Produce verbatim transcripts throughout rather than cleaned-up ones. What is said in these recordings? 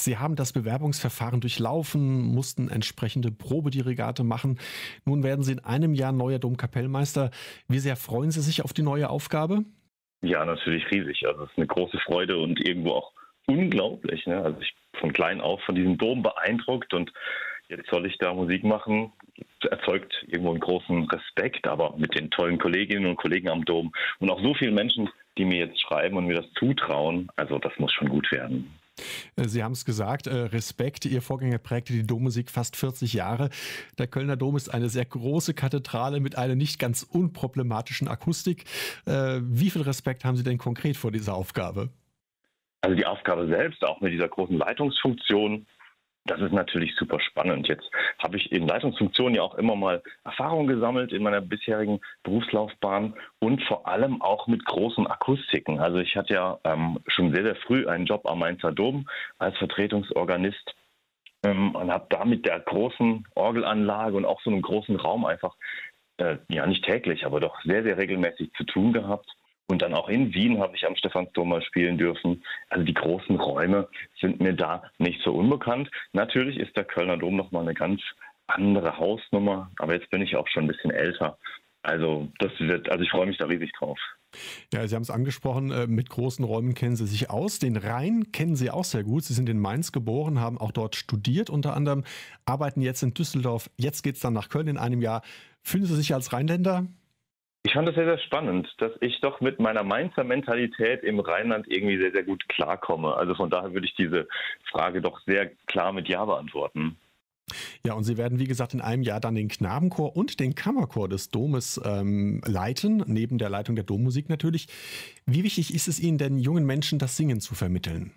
Sie haben das Bewerbungsverfahren durchlaufen, mussten entsprechende Probedirigate machen. Nun werden Sie in einem Jahr neuer Domkapellmeister. Wie sehr freuen Sie sich auf die neue Aufgabe? Ja, natürlich riesig. Also es ist eine große Freude und irgendwo auch unglaublich. Ne? Also ich bin von klein auf von diesem Dom beeindruckt und jetzt soll ich da Musik machen. Erzeugt irgendwo einen großen Respekt, aber mit den tollen Kolleginnen und Kollegen am Dom und auch so vielen Menschen, die mir jetzt schreiben und mir das zutrauen, also das muss schon gut werden. Äh, Sie haben es gesagt, äh, Respekt. Ihr Vorgänger prägte die Dommusik fast vierzig Jahre. Der Kölner Dom ist eine sehr große Kathedrale mit einer nicht ganz unproblematischen Akustik. Äh, Wie viel Respekt haben Sie denn konkret vor dieser Aufgabe? Also die Aufgabe selbst, auch mit dieser großen Leitungsfunktion, das ist natürlich super spannend. Jetzt habe ich in Leitungsfunktionen ja auch immer mal Erfahrung gesammelt in meiner bisherigen Berufslaufbahn und vor allem auch mit großen Akustiken. Also ich hatte ja ähm, schon sehr, sehr früh einen Job am Mainzer Dom als Vertretungsorganist ähm, und habe da mit der großen Orgelanlage und auch so einem großen Raum einfach, äh, ja nicht täglich, aber doch sehr, sehr regelmäßig zu tun gehabt. Und dann auch in Wien habe ich am Stephansdom mal spielen dürfen. Also die großen Räume sind mir da nicht so unbekannt. Natürlich ist der Kölner Dom nochmal eine ganz andere Hausnummer, aber jetzt bin ich auch schon ein bisschen älter. Also das wird, also ich freue mich da riesig drauf. Ja, Sie haben es angesprochen, äh, mit großen Räumen kennen Sie sich aus. Den Rhein kennen Sie auch sehr gut. Sie sind in Mainz geboren, haben auch dort studiert unter anderem, arbeiten jetzt in Düsseldorf. Jetzt geht es dann nach Köln in einem Jahr. Fühlen Sie sich als Rheinländer? Ich fand es sehr, sehr spannend, dass ich doch mit meiner Mainzer Mentalität im Rheinland irgendwie sehr, sehr gut klarkomme. Also von daher würde ich diese Frage doch sehr klar mit Ja beantworten. Ja, und Sie werden, wie gesagt, in einem Jahr dann den Knabenchor und den Kammerchor des Domes ähm, leiten, neben der Leitung der Dommusik natürlich. Wie wichtig ist es Ihnen denn, jungen Menschen das Singen zu vermitteln?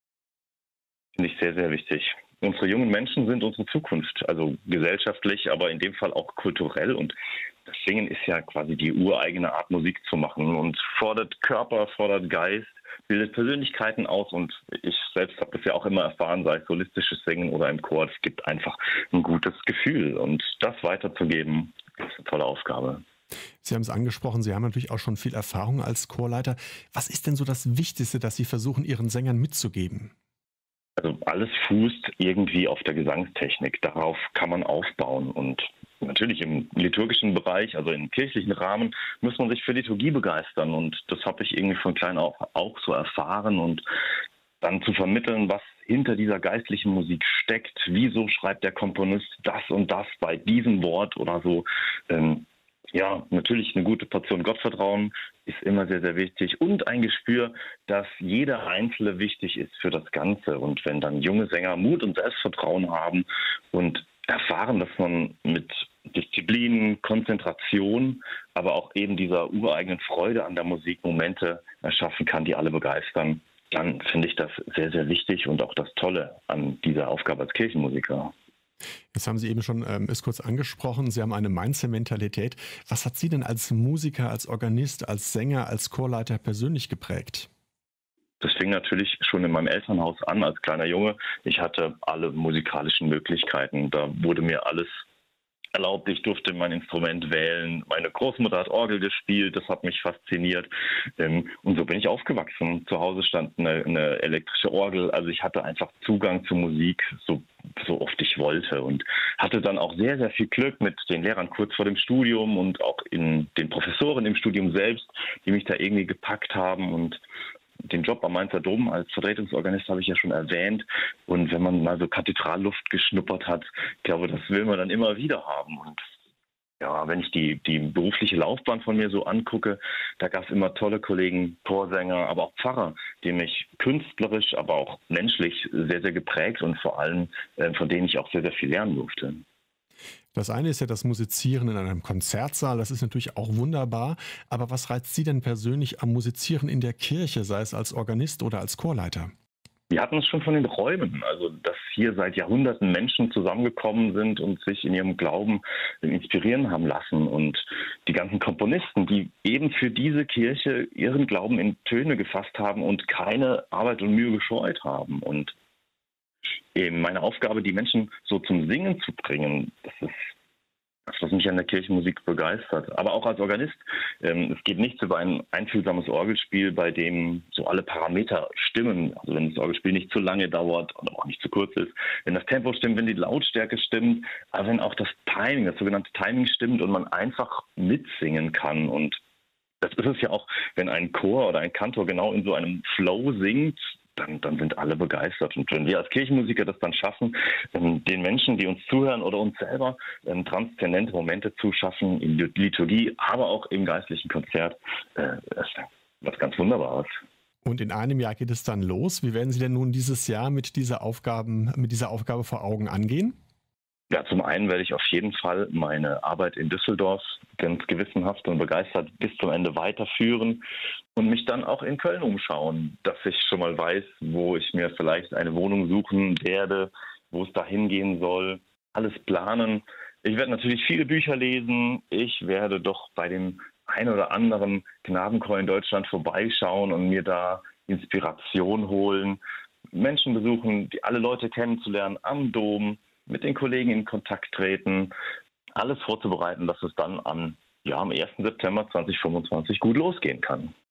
Finde ich sehr, sehr wichtig. Unsere jungen Menschen sind unsere Zukunft, also gesellschaftlich, aber in dem Fall auch kulturell. Und das Singen ist ja quasi die ureigene Art, Musik zu machen und fordert Körper, fordert Geist, bildet Persönlichkeiten aus. Und ich selbst habe das ja auch immer erfahren, sei es solistisches Singen oder im Chor. Es gibt einfach ein gutes Gefühl. Und das weiterzugeben, ist eine tolle Aufgabe. Sie haben es angesprochen, Sie haben natürlich auch schon viel Erfahrung als Chorleiter. Was ist denn so das Wichtigste, das Sie versuchen, Ihren Sängern mitzugeben? Also alles fußt irgendwie auf der Gesangstechnik. Darauf kann man aufbauen. Und natürlich im liturgischen Bereich, also im kirchlichen Rahmen, muss man sich für Liturgie begeistern. Und das habe ich irgendwie von klein auf auch so erfahren. Und dann zu vermitteln, was hinter dieser geistlichen Musik steckt. Wieso schreibt der Komponist das und das bei diesem Wort oder so. Ähm, ja, natürlich eine gute Portion Gottvertrauen ist immer sehr, sehr wichtig und ein Gespür, dass jeder Einzelne wichtig ist für das Ganze. Und wenn dann junge Sänger Mut und Selbstvertrauen haben und erfahren, dass man mit Disziplin, Konzentration, aber auch eben dieser ureigenen Freude an der Musik Momente erschaffen kann, die alle begeistern, dann finde ich das sehr, sehr wichtig und auch das Tolle an dieser Aufgabe als Kirchenmusiker. Jetzt haben Sie eben schon ähm, es kurz angesprochen, Sie haben eine Mainzer Mentalität. Was hat Sie denn als Musiker, als Organist, als Sänger, als Chorleiter persönlich geprägt? Das fing natürlich schon in meinem Elternhaus an als kleiner Junge. Ich hatte alle musikalischen Möglichkeiten. Da wurde mir alles erlaubt. Ich durfte mein Instrument wählen. Meine Großmutter hat Orgel gespielt. Das hat mich fasziniert. Ähm, Und so bin ich aufgewachsen. Zu Hause stand eine, eine elektrische Orgel. Also ich hatte einfach Zugang zur Musik, so, so oft ich wollte. Und hatte dann auch sehr, sehr viel Glück mit den Lehrern kurz vor dem Studium und auch in den Professoren im Studium selbst, die mich da irgendwie gepackt haben. Und den Job am Mainzer Dom als Vertretungsorganist habe ich ja schon erwähnt. Und wenn man mal so Kathedralluft geschnuppert hat, ich glaube, das will man dann immer wieder haben. Und ja, wenn ich die, die berufliche Laufbahn von mir so angucke, da gab es immer tolle Kollegen, Chorsänger, aber auch Pfarrer, die mich künstlerisch, aber auch menschlich sehr, sehr geprägt und vor allem äh, von denen ich auch sehr, sehr viel lernen durfte. Das eine ist ja das Musizieren in einem Konzertsaal, das ist natürlich auch wunderbar. Aber was reizt Sie denn persönlich am Musizieren in der Kirche, sei es als Organist oder als Chorleiter? Wir hatten es schon von den Räumen, also dass hier seit Jahrhunderten Menschen zusammengekommen sind und sich in ihrem Glauben inspirieren haben lassen. Und die ganzen Komponisten, die eben für diese Kirche ihren Glauben in Töne gefasst haben und keine Arbeit und Mühe gescheut haben. Und eben meine Aufgabe, die Menschen so zum Singen zu bringen, das ist Das, was mich an der Kirchenmusik begeistert. Aber auch als Organist. Ähm, es geht nichts über ein einfühlsames Orgelspiel, bei dem so alle Parameter stimmen. Also wenn das Orgelspiel nicht zu lange dauert und auch nicht zu kurz ist. Wenn das Tempo stimmt, wenn die Lautstärke stimmt. Aber wenn auch das Timing, das sogenannte Timing stimmt und man einfach mitsingen kann. Und das ist es ja auch, wenn ein Chor oder ein Kantor genau in so einem Flow singt, dann, dann sind alle begeistert. Und wenn wir als Kirchenmusiker das dann schaffen, ähm, den Menschen, die uns zuhören oder uns selber ähm, transzendente Momente zu schaffen in der Liturgie, aber auch im geistlichen Konzert, äh, das ist was ganz Wunderbares. Und in einem Jahr geht es dann los. Wie werden Sie denn nun dieses Jahr mit dieser Aufgaben, mit dieser Aufgabe vor Augen angehen? Ja, zum einen werde ich auf jeden Fall meine Arbeit in Düsseldorf ganz gewissenhaft und begeistert bis zum Ende weiterführen und mich dann auch in Köln umschauen, dass ich schon mal weiß, wo ich mir vielleicht eine Wohnung suchen werde, wo es da hingehen soll, alles planen. Ich werde natürlich viele Bücher lesen. Ich werde doch bei dem ein oder anderen Knabenchor in Deutschland vorbeischauen und mir da Inspiration holen, Menschen besuchen, die alle Leute kennenzulernen am Dom, mit den Kollegen in Kontakt treten, alles vorzubereiten, dass es dann am, ja, am ersten September zweitausendfünfundzwanzig gut losgehen kann.